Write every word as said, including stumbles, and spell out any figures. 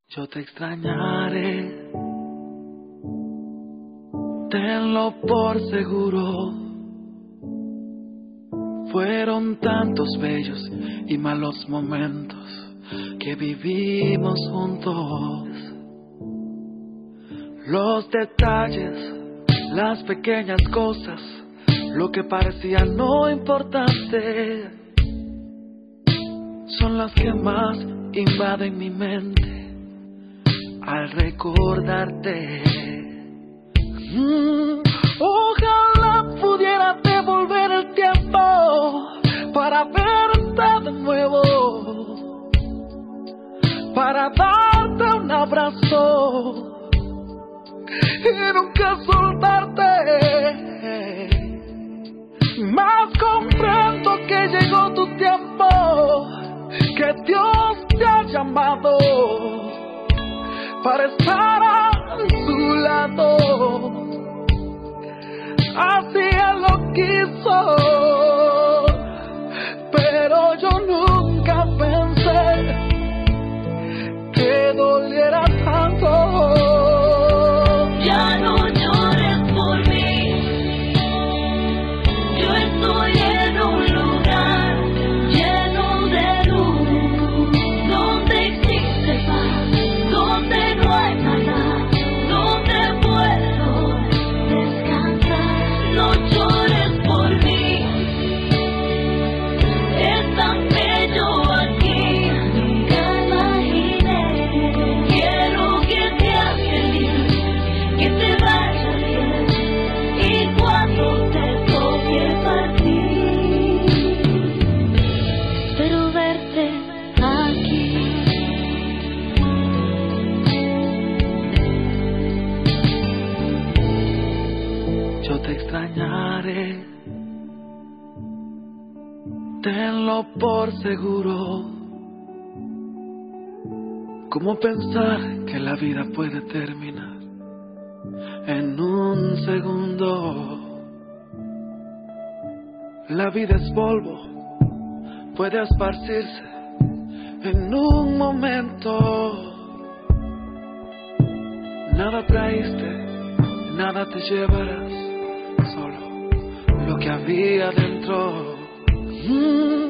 Yo te extrañaré, tenlo por seguro. Fueron tantos bellos y malos momentos que vivimos juntos. Los detalles, las pequeñas cosas, lo que parecía no importante, son las que más invaden mi mente al recordarte. Mm, ojalá pudiera devolver el tiempo para verte de nuevo, para darte un abrazo y nunca soltarte. Más comprendo que llegó tu tiempo, que Dios te ha llamado para estar a su lado. Así Él lo quiso, pero yo nunca pensé que doliera tanto. Ya no llores por mí, yo estoy en un lugar lleno de luz, donde existe paz, donde no hay maldad, donde puedo descansar. No llores por mí, es tan bello aquí, nunca imaginé. Quiero que seas feliz, que te vaya bien, y cuando te toque partir, espero verte aquí. Yo te extrañaré, tenlo por seguro. ¿Cómo pensar que la vida puede terminar en un segundo? La vida es polvo, puede esparcirse en un momento. Nada traíste, nada te llevarás, solo lo que había dentro. Mm.